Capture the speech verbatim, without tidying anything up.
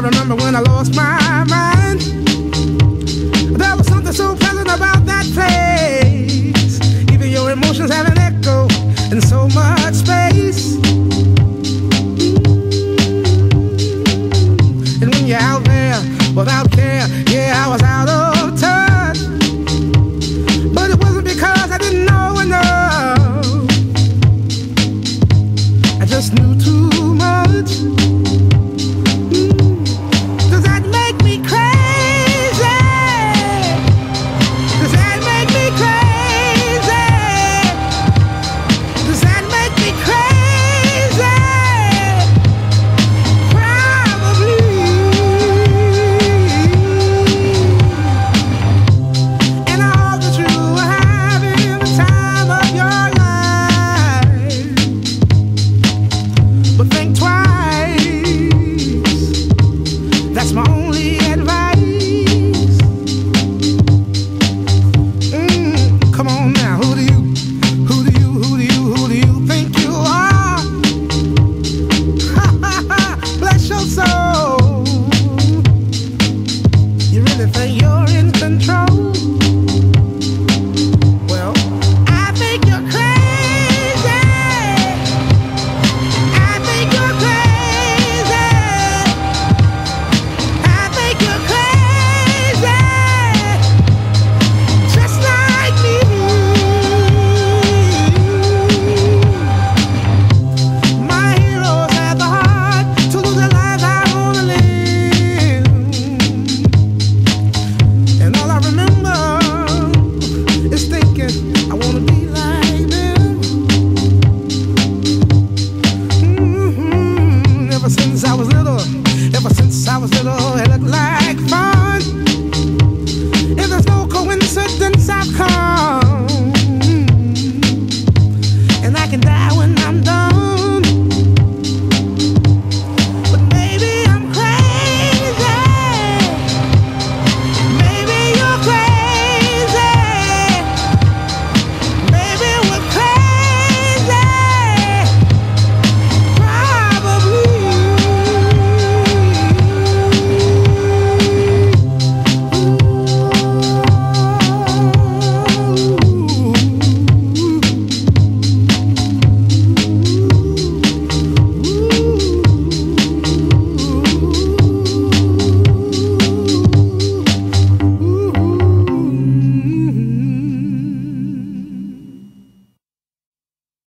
remember when I lost my mind. There was something so pleasant about that place. Even your emotions have an echo in so much space. And when you're out there without care, yeah, I was out of touch. But it wasn't because I didn't know enough. I just knew too